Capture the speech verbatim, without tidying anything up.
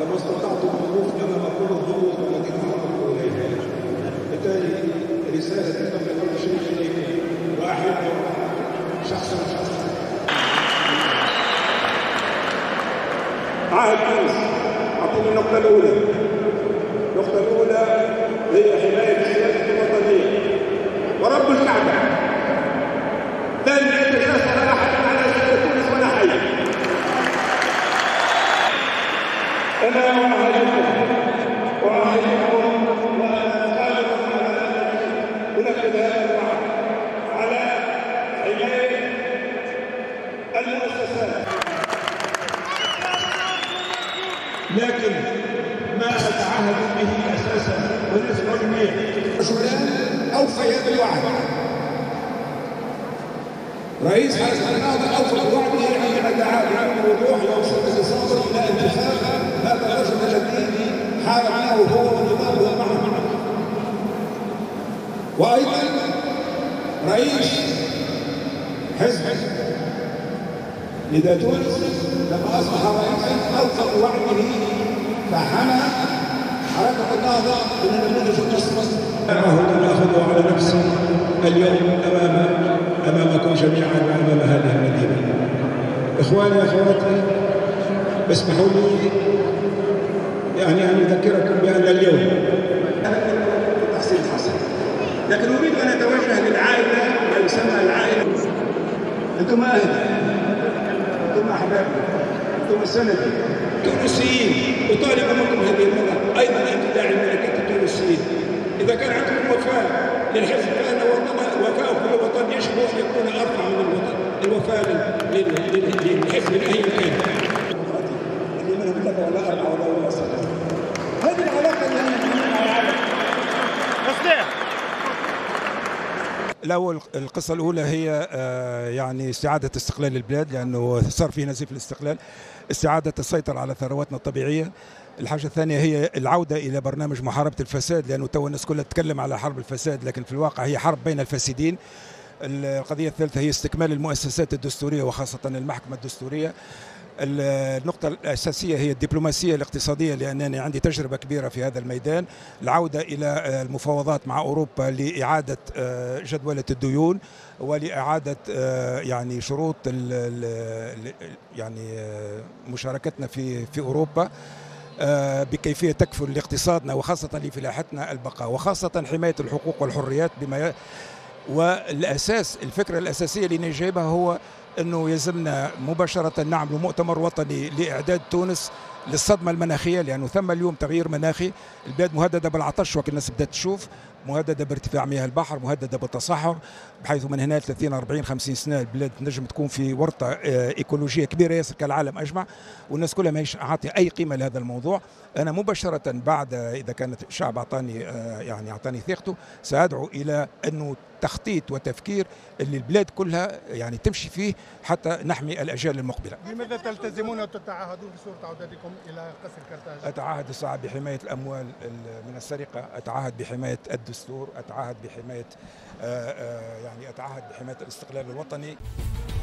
لما استطعت الوقوف امام كل الضغوط التي تعرض اليها. بالتالي رسالتي قبل كل شيء اليكم واحد شخصا شخصا. عهد تونس. اعطيني النقطه الاولى. النقطه الاولى هي حمايه السياسه الوطنيه ورب الكعبه لن يتجاسر احد على سياده تونس ولا حي. انا اعاهدكم اعاهدكم وانا قادر على انفذ هذا الوعد على حمايه المؤسسات، لكن ما اتعهد به اساسا ونسمع جميع رجلان اوفيا بالوعد. رئيس حزب النهضه اوفى بوعده عندما دعا بكل وضوح يوم ستة صابر الى انتخاب هذا الرجل الذي حاربناه هو ونظامه معه. وايضا رئيس حزب نداء تونس لما اصبح رئيسا اوفى بوعده فحمى حركه النهضه من النموذج المصري. تعهد اخذه على نفسي اليوم امام امامكم جميعا وامام هذه المدينه. اخواني واخواتي، اسمحوا لي يعني ان اذكركم بان اليوم تحصيل حصل، لكن اريد ان اتوجه للعائله ما يسمى العائله. انتم اهلي، انتم احبابي، انتم سندي تونسيين، اطالب منكم هذه المره ايضا ان تداعي الملكات التونسيين. اذا كان عندكم وفاء للحزب فان وفاءكم للوطن يجب ان يكون ارفع من الوطن، الوفاء للحزب اي كان. اللي منهم ثلاثه ولا اربعه ولا ولا هذه العلاقه اللي انا مع العالم. الأول القصة الأولى هي يعني استعادة استقلال البلاد، لأنه صار في نزيف الاستقلال، استعادة السيطرة على ثرواتنا الطبيعية. الحاجة الثانية هي العودة إلى برنامج محاربة الفساد، لأنه تو الناس كلها تتكلم على حرب الفساد لكن في الواقع هي حرب بين الفاسدين. القضية الثالثة هي استكمال المؤسسات الدستورية وخاصة المحكمة الدستورية. النقطة الأساسية هي الدبلوماسية الاقتصادية، لأنني عندي تجربة كبيرة في هذا الميدان. العودة إلى المفاوضات مع أوروبا لإعادة جدولة الديون ولإعادة يعني شروط يعني مشاركتنا في في أوروبا بكيفية تكفل لاقتصادنا وخاصة لفلاحتنا البقاء، وخاصة حماية الحقوق والحريات. بما والأساس الفكرة الأساسية اللي نجيبها هو أنه يلزمنا مباشرة نعمل مؤتمر وطني لإعداد تونس للصدمة المناخية، لأنه ثم اليوم تغيير مناخي. البلاد مهددة بالعطش وكل الناس بدأت تشوف، مهددة بارتفاع مياه البحر، مهددة بالتصحر، بحيث من هنا ثلاثين أربعين خمسين سنة البلاد نجم تكون في ورطة إيكولوجية كبيرة ياسر كالعالم أجمع، والناس كلها ما عاطي أي قيمة لهذا الموضوع. أنا مباشرة بعد إذا كانت الشعب أعطاني يعني أعطاني ثقته سأدعو إلى أنه تخطيط وتفكير اللي البلاد كلها يعني تمشي فيه حتى نحمي الأجيال المقبلة. لماذا تلتزمون وتتعهدون بصورة عودتكم إلى قصر كرتاج؟ أتعهد الساعة بحماية الأموال من السرقة، أتعهد بحماية الدستور، أتعهد بحماية يعني أتعهد بحماية الاستقلال الوطني.